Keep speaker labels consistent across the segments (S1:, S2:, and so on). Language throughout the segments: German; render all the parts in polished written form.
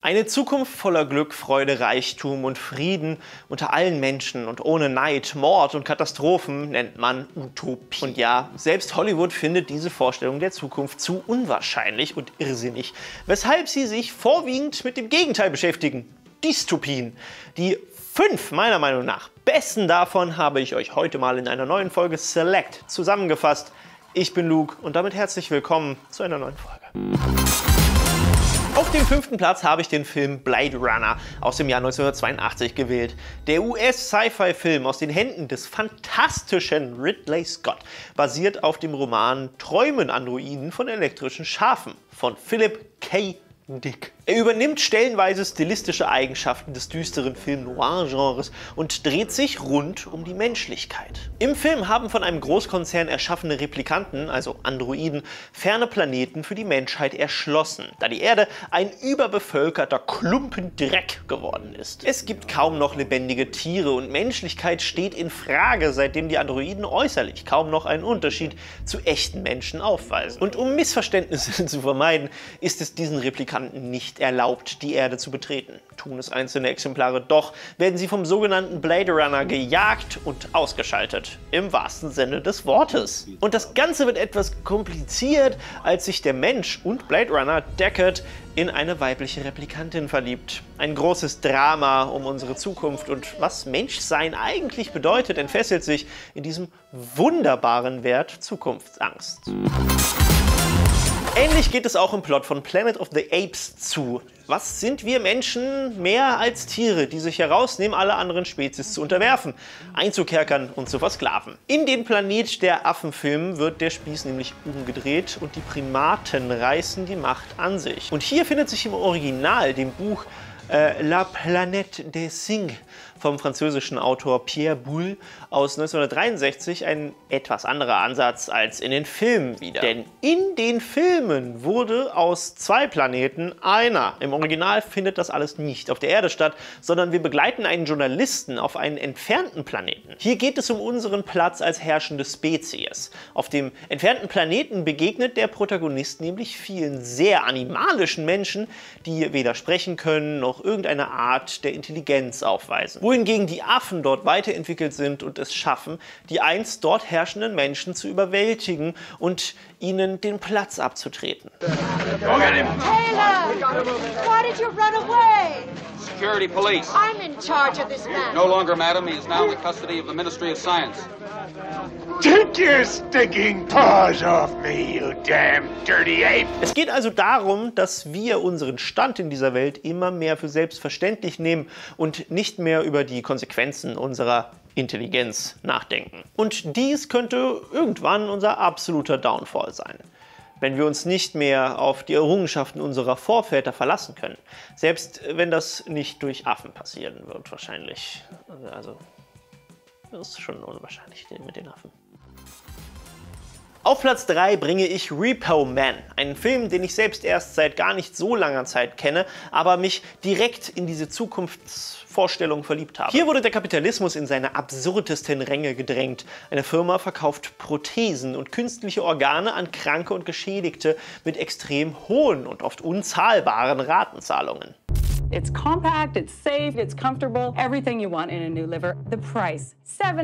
S1: Eine Zukunft voller Glück, Freude, Reichtum und Frieden unter allen Menschen und ohne Neid, Mord und Katastrophen nennt man Utopie. Und ja, selbst Hollywood findet diese Vorstellung der Zukunft zu unwahrscheinlich und irrsinnig, weshalb sie sich vorwiegend mit dem Gegenteil beschäftigen: Dystopien. Die 5 meiner Meinung nach besten davon habe ich euch heute mal in einer neuen Folge Select zusammengefasst. Ich bin Luke und damit herzlich willkommen zu einer neuen Folge. Auf dem 5. Platz habe ich den Film Blade Runner aus dem Jahr 1982 gewählt. Der US-Sci-Fi-Film aus den Händen des fantastischen Ridley Scott basiert auf dem Roman Träumen Androiden von elektrischen Schafen von Philip K. Dick. Er übernimmt stellenweise stilistische Eigenschaften des düsteren Film-Noir-Genres und dreht sich rund um die Menschlichkeit. Im Film haben von einem Großkonzern erschaffene Replikanten, also Androiden, ferne Planeten für die Menschheit erschlossen, da die Erde ein überbevölkerter Klumpen Dreck geworden ist. Es gibt kaum noch lebendige Tiere und Menschlichkeit steht in Frage, seitdem die Androiden äußerlich kaum noch einen Unterschied zu echten Menschen aufweisen. Und um Missverständnisse zu vermeiden, ist es diesen Replikanten nicht erlaubt, die Erde zu betreten. Tun es einzelne Exemplare doch, werden sie vom sogenannten Blade Runner gejagt und ausgeschaltet. Im wahrsten Sinne des Wortes. Und das Ganze wird etwas kompliziert, als sich der Mensch und Blade Runner Deckard in eine weibliche Replikantin verliebt. Ein großes Drama um unsere Zukunft und was Menschsein eigentlich bedeutet, entfesselt sich in diesem wunderbaren Wert Zukunftsangst. Ähnlich geht es auch im Plot von Planet of the Apes zu. Was sind wir Menschen mehr als Tiere, die sich herausnehmen, alle anderen Spezies zu unterwerfen, einzukerkern und zu versklaven? In den Planet der Affen-Filmen wird der Spieß nämlich umgedreht und die Primaten reißen die Macht an sich. Und hier findet sich im Original, dem Buch La Planète des Singes vom französischen Autor Pierre Boulle aus 1963 ein etwas anderer Ansatz als in den Filmen wieder. Denn in den Filmen wurde aus 2 Planeten einer. Im Original findet das alles nicht auf der Erde statt, sondern wir begleiten einen Journalisten auf einen entfernten Planeten. Hier geht es um unseren Platz als herrschende Spezies. Auf dem entfernten Planeten begegnet der Protagonist nämlich vielen sehr animalischen Menschen, die weder sprechen können noch irgendeine Art der Intelligenz aufweisen. Wohingegen die Affen dort weiterentwickelt sind und es schaffen, die einst dort herrschenden Menschen zu überwältigen und ihnen den Platz abzutreten.
S2: Go get him!
S3: Taylor! Why did you run away?
S2: Security police.
S3: I'm in charge of this man.
S2: No longer, madam. He is now in the custody of the Ministry of Science.
S4: Take your stinking paws off me, you damn dirty ape!
S1: Es geht also darum, dass wir unseren Stand in dieser Welt immer mehr für selbstverständlich nehmen und nicht mehr über die Konsequenzen unserer Intelligenz nachdenken. Und dies könnte irgendwann unser absoluter Downfall sein. Wenn wir uns nicht mehr auf die Errungenschaften unserer Vorväter verlassen können. Selbst wenn das nicht durch Affen passieren wird wahrscheinlich. Also, das ist schon unwahrscheinlich mit den Affen. Auf Platz 3 bringe ich Repo Man, einen Film, den ich selbst erst seit gar nicht so langer Zeit kenne, aber mich direkt in diese Zukunftsvorstellung verliebt habe. Hier wurde der Kapitalismus in seine absurdesten Ränge gedrängt. Eine Firma verkauft Prothesen und künstliche Organe an Kranke und Geschädigte mit extrem hohen und oft unzahlbaren Ratenzahlungen.
S5: It's compact, it's safe, it's comfortable, everything you want in a new liver. The price,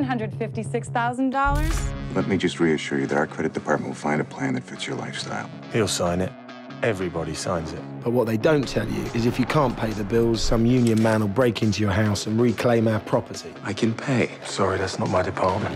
S5: $756,000.
S6: Let me just reassure you that our credit department will find a plan that fits your lifestyle.
S7: He'll sign it. Everybody signs it.
S8: But what they don't tell you is if you can't pay the bills, some union man will break into your house and reclaim our property.
S6: I can pay.
S7: Sorry, that's not my department.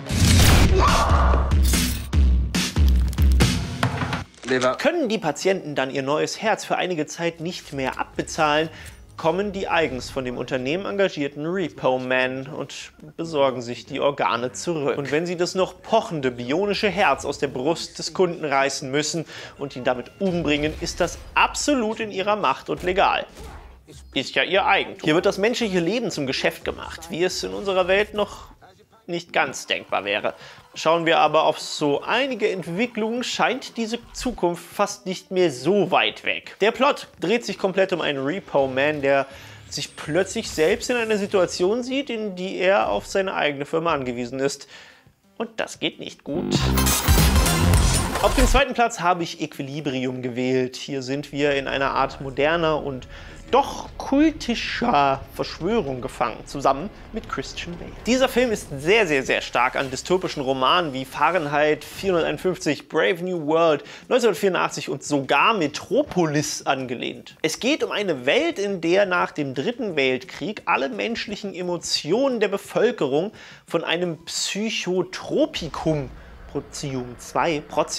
S1: Können die Patienten dann ihr neues Herz für einige Zeit nicht mehr abbezahlen, kommen die eigens von dem Unternehmen engagierten Repo Man und besorgen sich die Organe zurück. Und wenn sie das noch pochende bionische Herz aus der Brust des Kunden reißen müssen und ihn damit umbringen, ist das absolut in ihrer Macht und legal. Ist ja ihr Eigentum. Hier wird das menschliche Leben zum Geschäft gemacht, wie es in unserer Welt noch nicht ganz denkbar wäre. Schauen wir aber auf so einige Entwicklungen, scheint diese Zukunft fast nicht mehr so weit weg. Der Plot dreht sich komplett um einen Repo Man, der sich plötzlich selbst in einer Situation sieht, in die er auf seine eigene Firma angewiesen ist. Und das geht nicht gut. Auf dem zweiten Platz habe ich Equilibrium gewählt. Hier sind wir in einer Art moderner und doch kultischer Verschwörung gefangen, zusammen mit Christian Bale. Dieser Film ist sehr, sehr, sehr stark an dystopischen Romanen wie Fahrenheit 451, Brave New World, 1984 und sogar Metropolis angelehnt. Es geht um eine Welt, in der nach dem Dritten Weltkrieg alle menschlichen Emotionen der Bevölkerung von einem Psychotropikum Prozium 2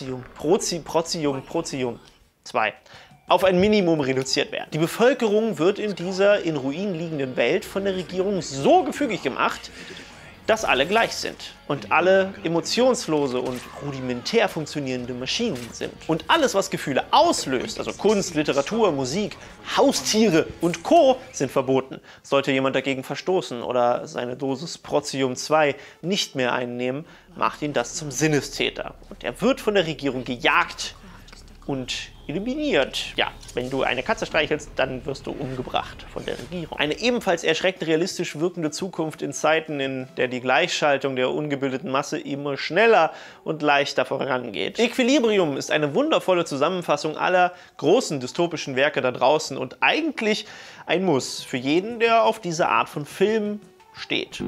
S1: auf ein Minimum reduziert werden. Die Bevölkerung wird in dieser in Ruinen liegenden Welt von der Regierung so gefügig gemacht, dass alle gleich sind und alle emotionslose und rudimentär funktionierende Maschinen sind. Und alles, was Gefühle auslöst, also Kunst, Literatur, Musik, Haustiere und Co., sind verboten. Sollte jemand dagegen verstoßen oder seine Dosis Prozium 2 nicht mehr einnehmen, macht ihn das zum Sinnestäter. Und er wird von der Regierung gejagt und eliminiert. Ja, wenn du eine Katze streichelst, dann wirst du umgebracht von der Regierung. Eine ebenfalls erschreckend realistisch wirkende Zukunft in Zeiten, in der die Gleichschaltung der ungebildeten Masse immer schneller und leichter vorangeht. Equilibrium ist eine wundervolle Zusammenfassung aller großen dystopischen Werke da draußen und eigentlich ein Muss für jeden, der auf diese Art von Film steht.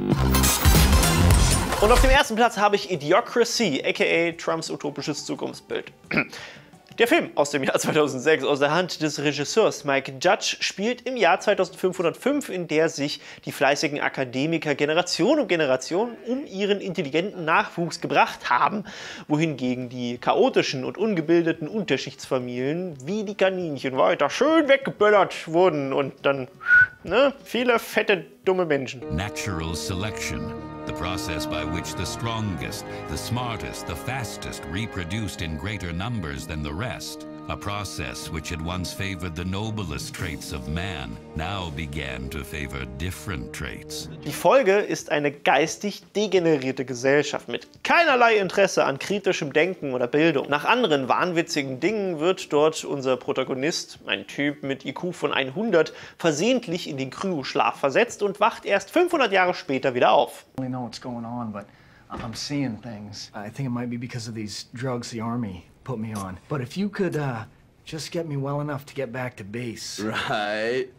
S1: Und auf dem ersten Platz habe ich Idiocracy, aka Trumps utopisches Zukunftsbild. Der Film aus dem Jahr 2006 aus der Hand des Regisseurs Mike Judge spielt im Jahr 2505, in der sich die fleißigen Akademiker Generation um Generation um ihren intelligenten Nachwuchs gebracht haben, wohingegen die chaotischen und ungebildeten Unterschichtsfamilien wie die Kaninchen weiter schön weggeböllert wurden und dann viele fette, dumme Menschen.
S9: Natural selection. The process by which the strongest, the smartest, the fastest reproduced in greater numbers than the rest. A process which had once favored the noblest traits of man, now began to favor different traits.
S1: Die Folge ist eine geistig degenerierte Gesellschaft mit keinerlei Interesse an kritischem Denken oder Bildung. Nach anderen wahnwitzigen Dingen wird dort unser Protagonist, ein Typ mit IQ von 100, versehentlich in den Kryoschlaf versetzt und wacht erst 500 Jahre später wieder auf.
S10: I don't know what's going on, but I'm seeing things. I think it might be because of these drugs the army put me on. But if you could just get me well enough to get back to base.
S11: Right.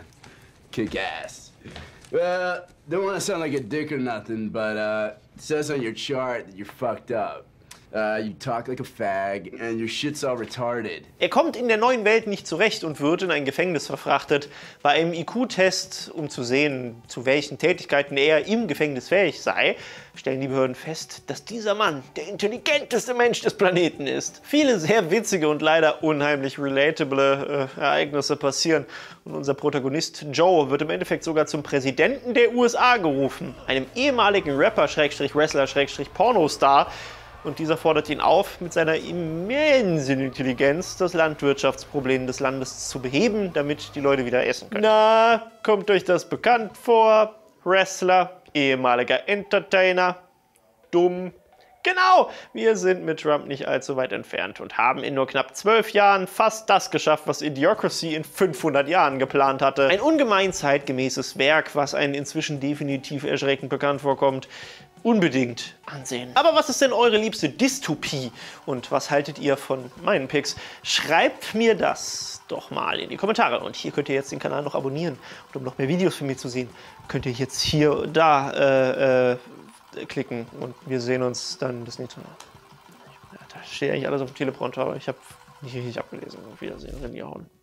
S11: Kick ass. Well, don't want to sound like a dick or nothing, but it says on your chart that you're fucked up. You talk like a fag and your shit's all retarded.
S1: Er kommt in der neuen Welt nicht zurecht und wird in ein Gefängnis verfrachtet. Bei einem IQ-Test, um zu sehen, zu welchen Tätigkeiten er im Gefängnis fähig sei, stellen die Behörden fest, dass dieser Mann der intelligenteste Mensch des Planeten ist. Viele sehr witzige und leider unheimlich relatable Ereignisse passieren. Und unser Protagonist Joe wird im Endeffekt sogar zum Präsidenten der USA gerufen. Einem ehemaligen Rapper, Wrestler, Pornostar. Und dieser fordert ihn auf, mit seiner immensen Intelligenz das Landwirtschaftsproblem des Landes zu beheben, damit die Leute wieder essen können. Na, kommt euch das bekannt vor? Wrestler, ehemaliger Entertainer, dumm. Genau, wir sind mit Trump nicht allzu weit entfernt und haben in nur knapp 12 Jahren fast das geschafft, was Idiocracy in 500 Jahren geplant hatte. Ein ungemein zeitgemäßes Werk, was einen inzwischen definitiv erschreckend bekannt vorkommt. Unbedingt ansehen. Aber was ist denn eure liebste Dystopie? Und was haltet ihr von meinen Picks? Schreibt mir das doch mal in die Kommentare. Und hier könnt ihr jetzt den Kanal noch abonnieren. Und um noch mehr Videos von mir zu sehen, könnt ihr jetzt hier und da klicken. Und wir sehen uns dann das nächste Mal. Da steht eigentlich alles auf dem Teleprompter, aber ich habe nicht richtig abgelesen. Auf Wiedersehen, Renny hauen.